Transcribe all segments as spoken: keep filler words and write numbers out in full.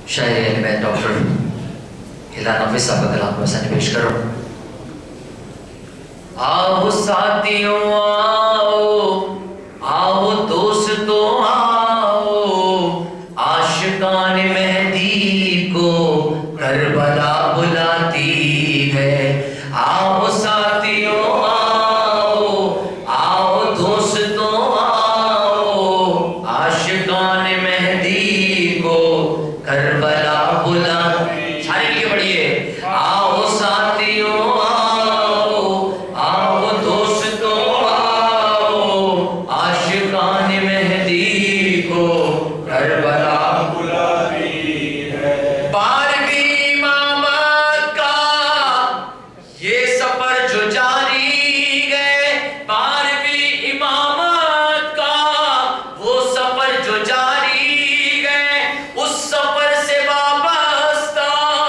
شاعر میں ڈاکٹر ہلال نقوی صاحب کا کلام میں پیش کروں. آؤ ساتھیوں آؤ، آؤ دوستوں آؤ، عاشقان مہدی کو کربلا بلاتی ہے. آؤ ساتھیوں آؤ، آؤ دوستوں آؤ، عاشقان مہدی کو کربلا بلاتی ہے. سارے مل کے پڑھیے. آؤ ساتھیوں آؤ، آؤ دوستوں آؤ، عاشقان مہدی کو کربلا بلاتی ہے. بارہویں امامت کا یہ سفر جو جاری ہے، بارہویں امامت کا وہ سفر جو جاری ہے، اس سفر سے وابستہ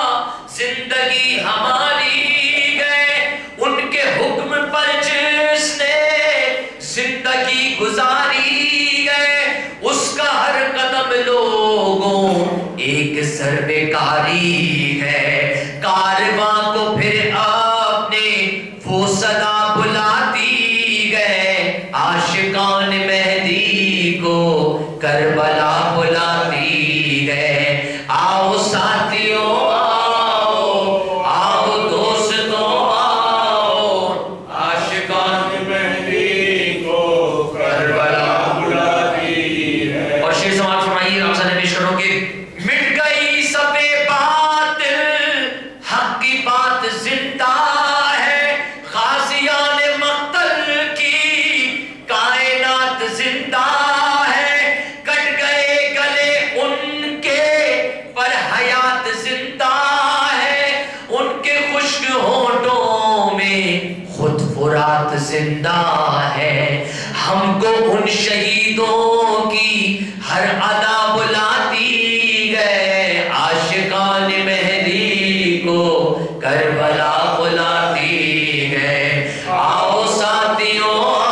زندگی ہماری ہے. ان کے حکم پر جس نے زندگی گزاری ہے، اس کا ہر قدم لوگوں ایک سربکاری ہے. کارواں کو پھر اپنے وہ صدا بلاتی ہے، عاشقان مہدی کو کربلا بلاتی ہے. آؤ ساتھیوں آؤ، آؤ دوستوں آؤ، عاشقان مہدی کو کربلا بلاتی ہے. اور شیر سماعت فرمائیے آپ سے پیش کروں کہ مٹ گئی سبے باطل، حق کی بات زندہ ہے. غازیان مقتل کی کائنات زندہ ہے. کٹ گئے گلے ان کے پر حیات زندہ ہے. ان کے خشک ہونٹوں میں خود فرات زندہ ہے. ہم کو ان شہیدوں کی ہر ادا بلاتی ہے، عاشقان مہدی کو کربلا بلاتی ہے. آؤ ساتھیوں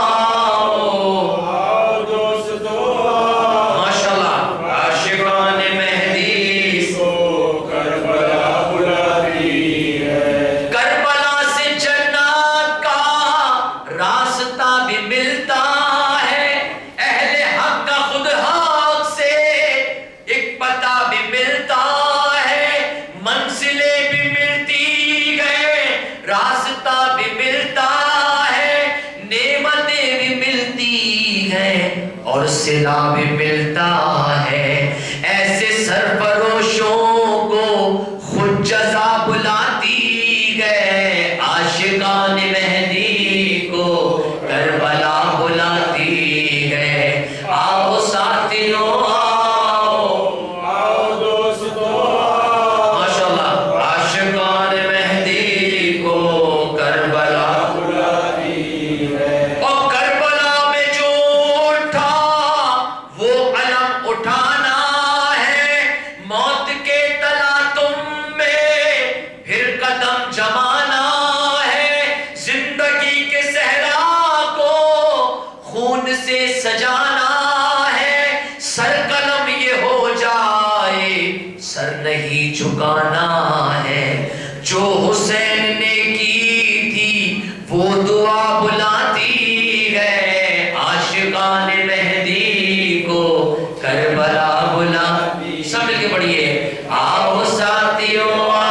آؤ، آؤ دوستوں آؤ، ماشاءاللہ، عاشقان مہدی کو کربلا بلاتی ہے. کربلا سے جنت کا راستہ بھی ملتا ہے. اہل حق کا خود حق سے ایک پتہ بھی ملتا ہے. منزلیں بھی ملتی گئے، راستہ بھی ملتا ہے. نعمتیں بھی ملتی ہیں اور صلہ بھی ملتا ہے. ایسے سرفروشوں کو خود جزا بلاتی ہے، عاشقان مہدی کو کربلا بلاتی ہے. آؤ ساتھیوں آؤ، آؤ دوستوں آؤ، ماشاءاللہ، عاشقان مہدی کو کربلا بلاتی ہے. اور کربلا میں جو اٹھا وہ علم اٹھانا ہے. موت کے تلاطم میں پھر قدم جمانا ہے. زندگی کے صحرا کو خون سے سجانا ہے. سر قلم یہ ہو جائے سر نہیں جھکانا ہے. جو حسین نے کی تھی وہ دعا بلاتی ہے، عاشقان مہدی کو کربلا بلاتی. سب مل کے پڑھیے. آؤ ساتھیوں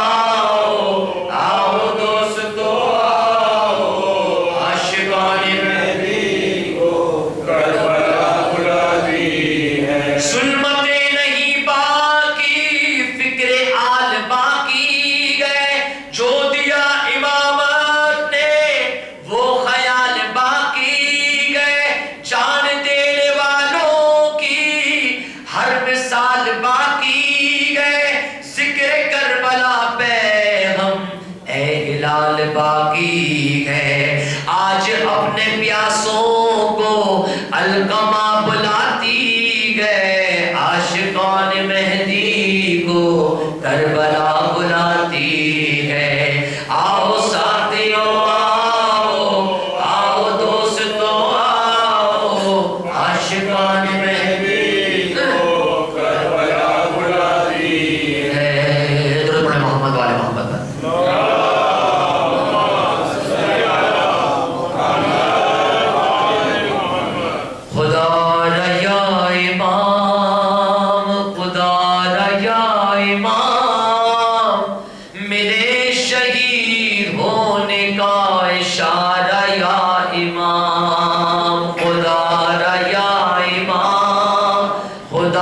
آؤ، آؤ دوستوں آؤ، عاشقان مہدی کو کربلا بلاتی ہے. ظلمتیں نہیں باقی، فکر آل باقی گئے. جو دیا امامت نے وہ خیال باقی گئے. جان دینے والوں کی ہر مثال باقی گئے. ذکر کربلا پہ ہم اے ہلال باقی گئے. آج اپنے پیاسوں کو القمہ بلاتی گئے، عاشقان مہدی کو کربلا بلاتی ہے. آؤ ساتھیوں آؤ، آؤ دوستوں آؤ، عاشقان مہدی کو کربلا بلاتی ہے.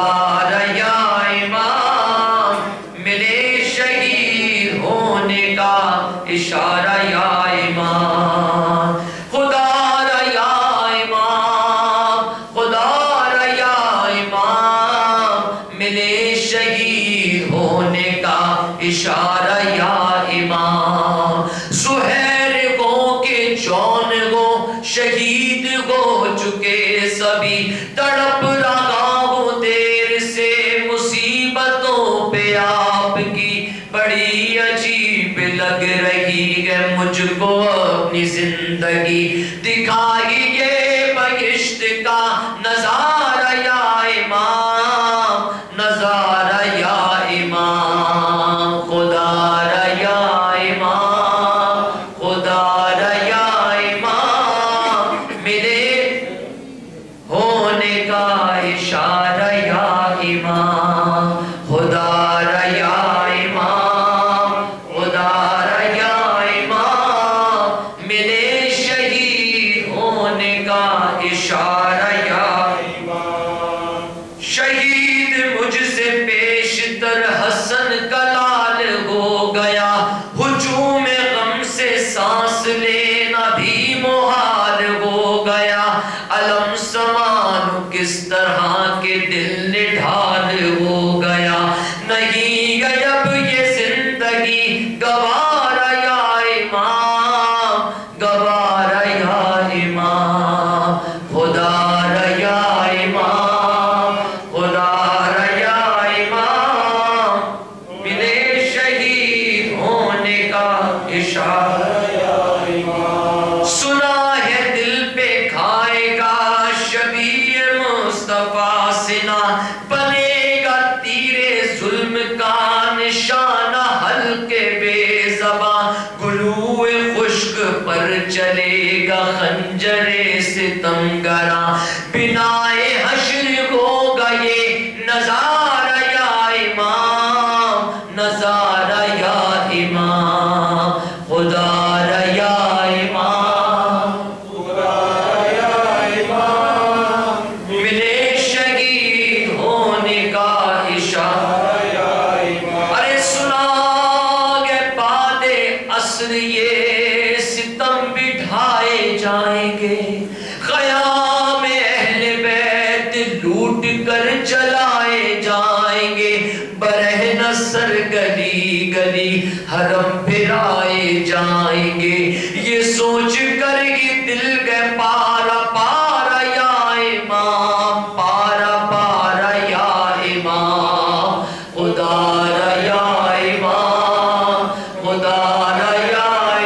خدا ریا امام ملے شہید ہونے کا اشارہ یا امام خدا ریا امام خدا ریا امام ملے شہید ہونے کا اشارہ یا امام زہیر گو کے جون گو شہید ہو چکے سبھی تڑپ رہا ہوں دیر سے مصیبتوں پہ آپ کی بڑی عجیب لگ رہی ہے مجھ کو اپنی زندگی دکھائیے بہشت کا نظارہ یا امام نظارہ یا امام خدا ریا امام خدا ریا امام ملے ہونے کا اشارہ یا امام خدا ریا امام خدا ریا امام ملے شہید ہونے کا اشارہ یا امام شہید مجھ سے پیشتر حسن کا لال ہو گیا ہجوم غم سے سانس لینا بھی محال ہو گیا علم سمان کس طرح کے دل نڈھال ہو گیا نہیں اب یہ زندگی گوارا یا امام گوارا یا امام خدا ریا امام خدا ریا امام ملے شہید ہونے کا اشارہ یا امام سنا ہے دل پہ کھائے گا شبیہ مصطفیٰ سنا بنے گا تیرے ظلم کا نشانہ حلقے بے زباں گلوئے خشک پر چلے گا خنجر ستمگراں بنائے حشر ہوگا یہ نظارہ یا امام نظارہ یا امام خدا ریا امام خدا ریا امام ملے شہید ہونے کا اشارہ یا امام ارے سنا گے بعد عصر یہ ستم بٹھائے جائیں گے خیام اہل بیت لوٹ کر جلائے جائیں گے برہنہ سر گلی گلی حرم پھرائے جائیں گے یہ سوچ کر ہی دل گئے پارا پارا یا امام پارا پارا یا امام خدا ریا امام خدا ریا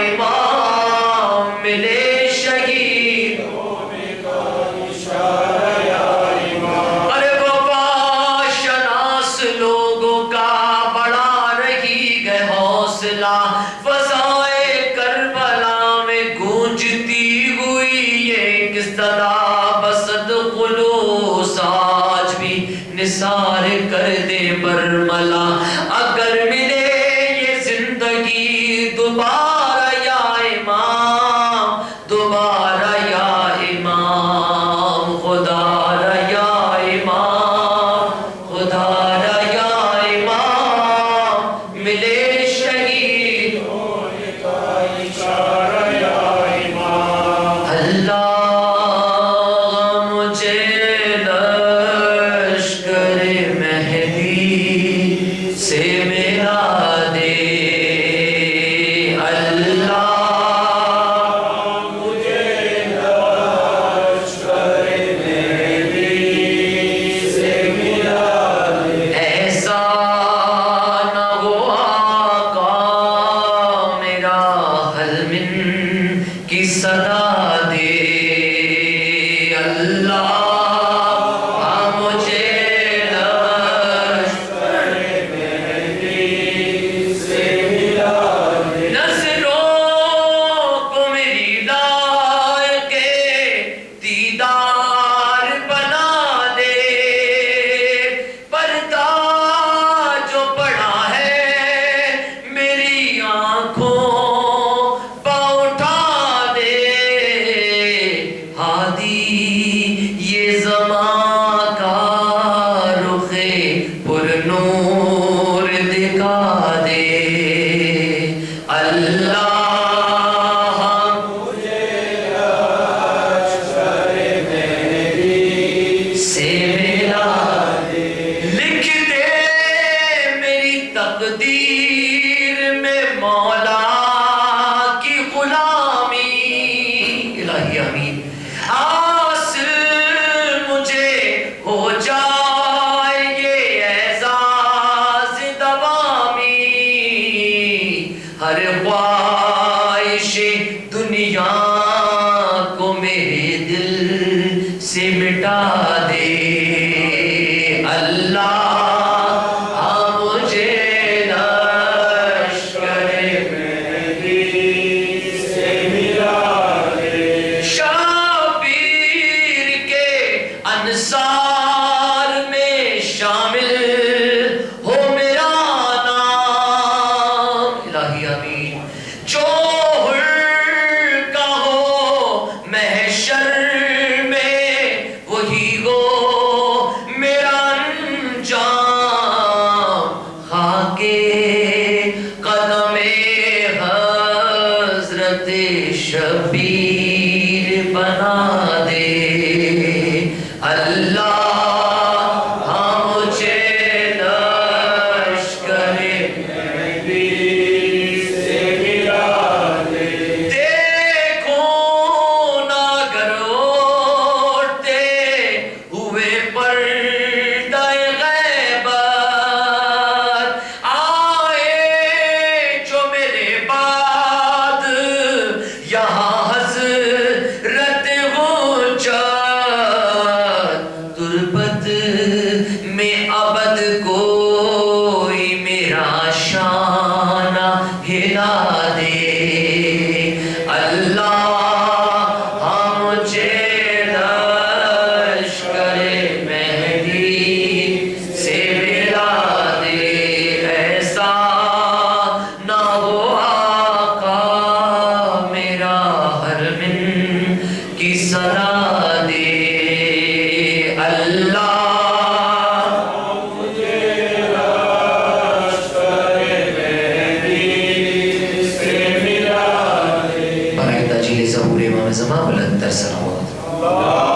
امام ملے شہید ہونے کا اشارہ یا امام ارے وفا شناس لوگوں کا بڑا رہی ہے حوصلہ فضائے کربلا میں گونجتی ہوئی ایک صدا بسد خلوص آج بھی نثار کر دے برملا اگر ملے یہ زندگی دوبارہ یا امام دوبارہ یا امام خدا ریا امام خدا ریا امام ملے شہید ہونے کا اشارہ یا امام اللہ مجھے لشکر مہدی سے ملا دے اللہ تقدیر میں مولا کی غلامی، الہی آمین. حاصل مجھے ہو جائے یہ اعزاز دوامی، ہر خواہش دنیا کو میرے دل سے مٹا دے. اللہ انصار میں شامل ہو میرا نام، الہی آمین. جو حر کا ہو محشر میں وہی ہو میرا انجام. خاک قدم حضرت شبیر بنا دے. اللہ ہاں مجھے لشکر مہدی سے ملا دے. دیکھو نہ گروٹتے ہوئے پردہ غیبت، آئے جو میرے بعد یہاں حضرت تربت میں ابد کوئی میرا شانہ ہلا دے. اللہ ہاں مجھے لشکر مہدی سے ملا دے. ایسا نہ ہو آقا میرا ہر من کی صدا دے. اللہ مجھے لشکر مہدی سے ملا دے. برائے تاجیل ظہور امام زمان بلند تر سلامات.